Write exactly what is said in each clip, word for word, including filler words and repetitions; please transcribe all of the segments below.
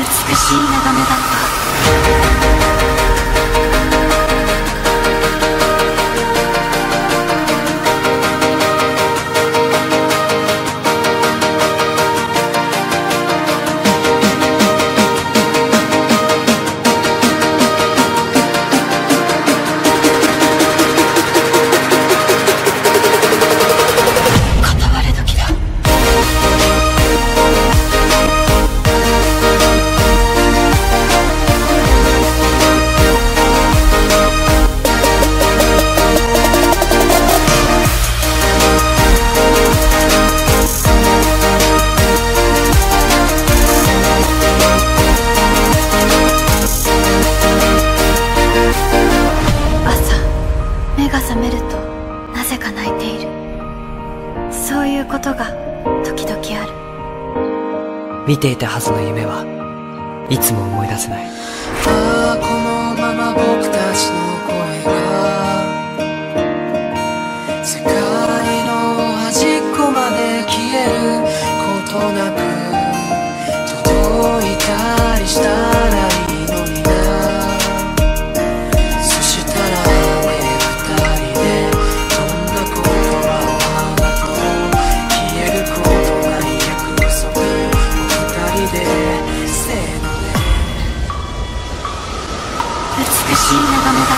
美しい眺めだった。目が覚めるとなぜか泣いている。そういうことが時々ある。 見ていたはずの夢はいつも思い出せない。 ああこのまま僕たちの声が世界の端っこまで消えることなく届いたりしたらいいのにな。そしたら美しい眺めだった。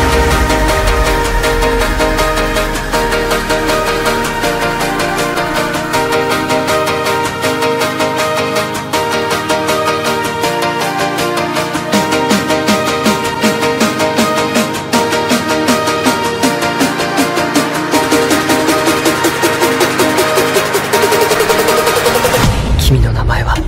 君の名前は？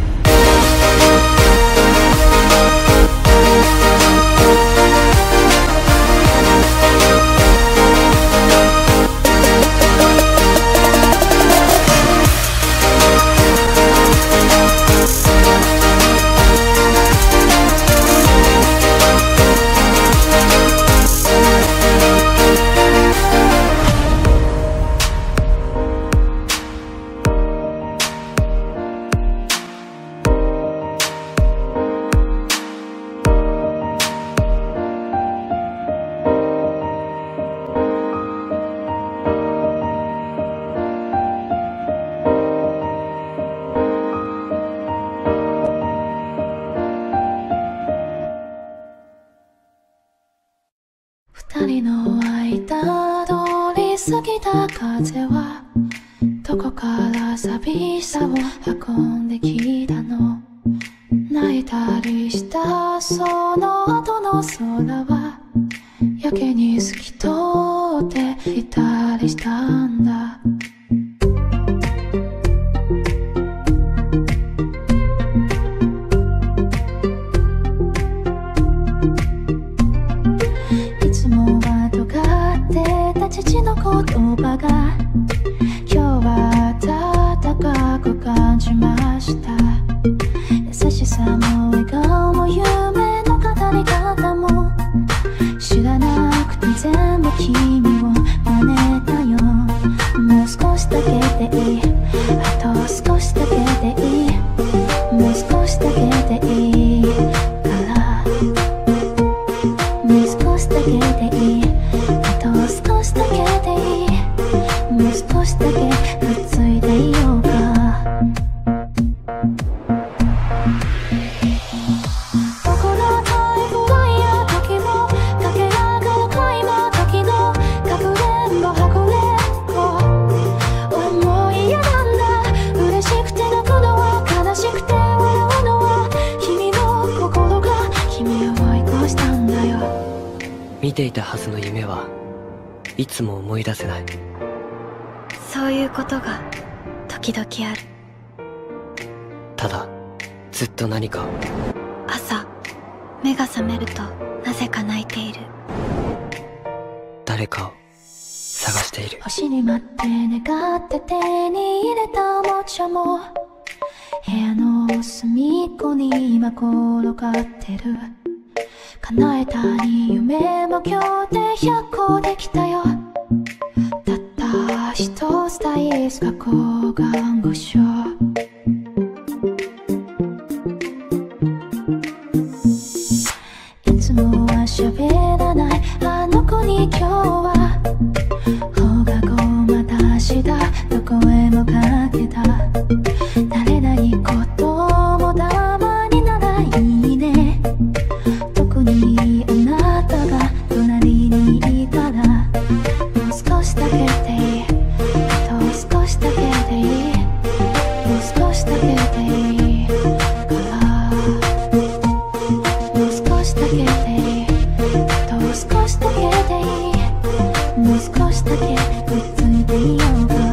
二人の間通り過ぎた風はどこから寂しさを運んできたの。泣いたりしたその後の空はやけに透き通っていたりしたんだ。父の言葉が今日は温かく感じました。優しさも笑顔も夢の語り方も知らなくて全部君を真似たよ。もう少しだけでいい、あと少しだけでいい、もう少しだけでいいからもう少しだけでいい、あと少しだけでいい、もう少しだけくっついていようか。心たい不安や時も駆け上がる恋も時のかくれんぼはぐれんぼ思いやなんだ。嬉しくて泣くのは悲しくて笑うのは君の心が君を追い越したんだよ。 見ていたはずの夢はいつも思い出せない。 そういうことが時々ある。 ただずっと何かを。 朝目が覚めるとなぜか泣いている。 誰かを探している。 星に待って願って手に入れたおもちゃも部屋の隅っこに今転がってる。叶えたに夢も今日でひゃっこできたよ。たった一つ大好きな看護師。 喋らないあの子に今日は放課後またしたどこへもかけた慣れないこともたまにならいいね特にあなたが隣にいたらもう少しだけでいいあと少しだけでいいもう少しだけでいいからもう少しだけでいいあと少しだけでいいもう少しだけくっついていようか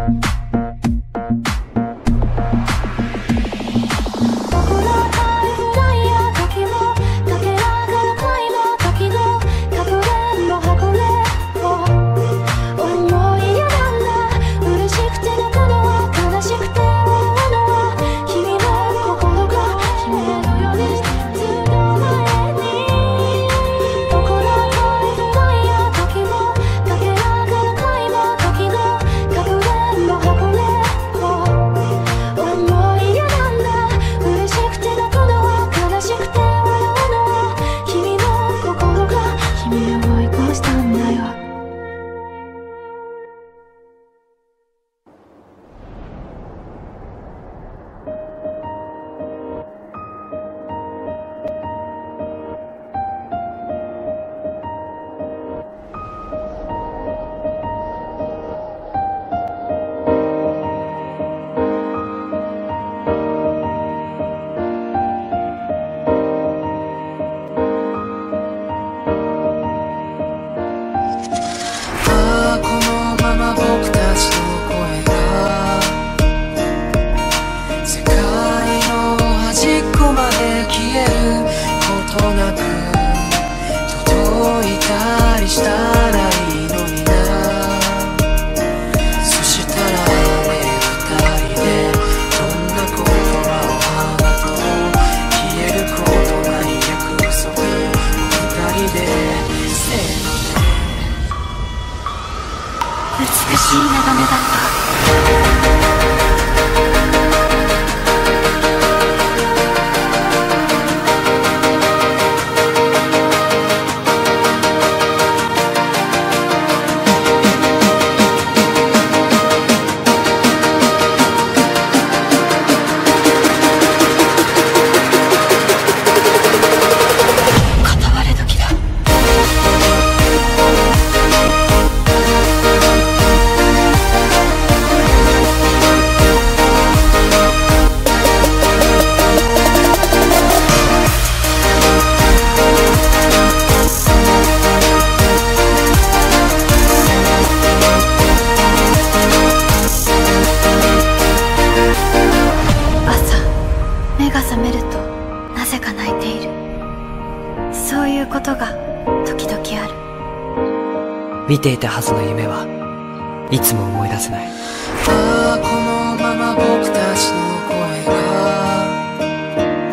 見ていたはずの夢はいつも思い出せない。 ああこのまま僕たちの声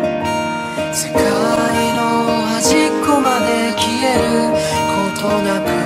が世界の端っこまで消えることなく